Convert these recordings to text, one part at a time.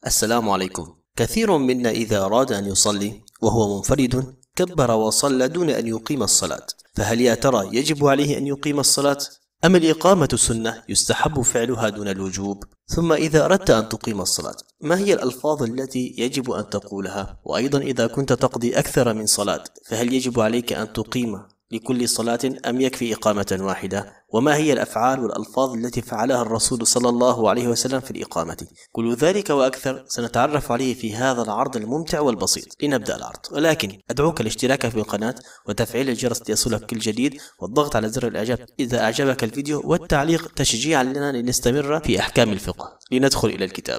السلام عليكم. كثير منا إذا أراد أن يصلي وهو منفرد كبر وصلى دون أن يقيم الصلاة، فهل يا ترى يجب عليه أن يقيم الصلاة؟ أم الإقامة سنة يستحب فعلها دون الوجوب؟ ثم إذا أردت أن تقيم الصلاة ما هي الألفاظ التي يجب أن تقولها؟ وأيضا إذا كنت تقضي أكثر من صلاة فهل يجب عليك أن تقيم لكل صلاة أم يكفي إقامة واحدة؟ وما هي الأفعال والألفاظ التي فعلها الرسول صلى الله عليه وسلم في الإقامة؟ كل ذلك وأكثر سنتعرف عليه في هذا العرض الممتع والبسيط. لنبدأ العرض، ولكن أدعوك الاشتراك في القناة وتفعيل الجرس ليصلك كل جديد، والضغط على زر الإعجاب إذا أعجبك الفيديو، والتعليق تشجيعا لنا لنستمر في أحكام الفقه. لندخل إلى الكتاب.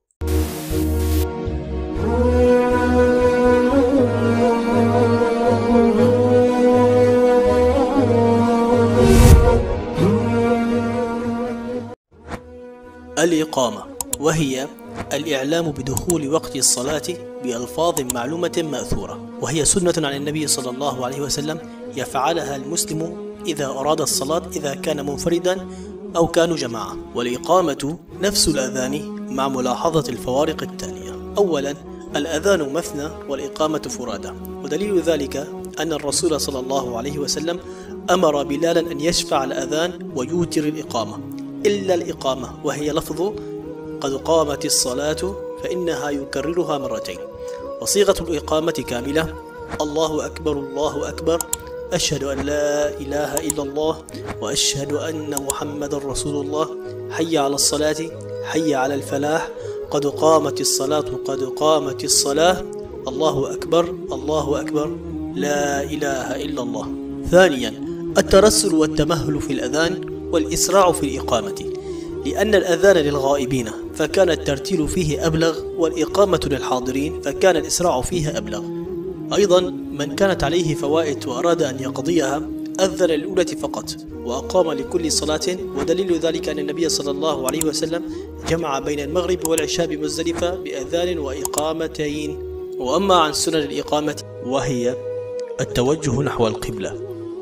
الإقامة، وهي الإعلام بدخول وقت الصلاة بألفاظ معلومة مأثورة، وهي سنة عن النبي صلى الله عليه وسلم يفعلها المسلم إذا أراد الصلاة إذا كان منفردا أو كانوا جماعة. والإقامة نفس الأذان مع ملاحظة الفوارق التالية: أولا، الأذان مثنى والإقامة فرادى، ودليل ذلك أن الرسول صلى الله عليه وسلم أمر بلالا أن يشفع الأذان ويوتر الإقامة إلا الإقامة، وهي لفظ قد قامت الصلاة، فإنها يكررها مرتين. وصيغة الإقامة كاملة: الله أكبر الله أكبر، أشهد أن لا إله إلا الله، وأشهد أن محمد رسول الله، حي على الصلاة حي على الفلاح، قد قامت الصلاة قد قامت الصلاة، الله أكبر الله أكبر، لا إله إلا الله. ثانيا، الترسل والتمهل في الأذان والإسراع في الإقامة، لأن الأذان للغائبين فكان الترتيل فيه أبلغ، والإقامة للحاضرين فكان الإسراع فيها أبلغ. أيضا من كانت عليه فوائد وأراد أن يقضيها أذن للأولى فقط وأقام لكل صلاة، ودليل ذلك أن النبي صلى الله عليه وسلم جمع بين المغرب والعشاء بمزدلفة بأذان وإقامتين. وأما عن سنن الإقامة وهي التوجه نحو القبلة،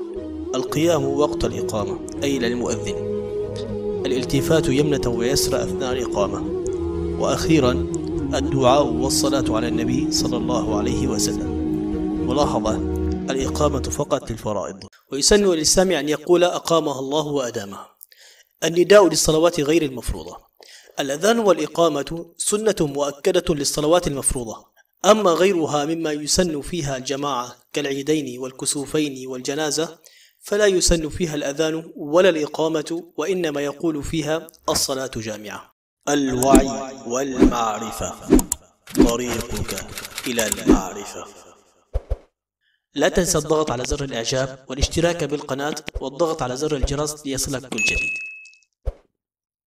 القيام وقت الإقامة أي للمؤذن، الالتفات يمنة ويسرى أثناء الإقامة، وأخيرا الدعاء والصلاة على النبي صلى الله عليه وسلم. ملاحظة: الإقامة فقط للفرائض، ويسن للسامع أن يقول أقامها الله وأدامها. النداء للصلوات غير المفروضة. الأذان والإقامة سنة مؤكدة للصلوات المفروضة، أما غيرها مما يسن فيها الجماعة كالعيدين والكسوفين والجنازة فلا يسن فيها الأذان ولا الإقامة، وإنما يقول فيها الصلاة جامعة. الوعي والمعرفة، طريقك إلى المعرفة. لا تنسى الضغط على زر الإعجاب والاشتراك بالقناة والضغط على زر الجرس ليصلك كل جديد.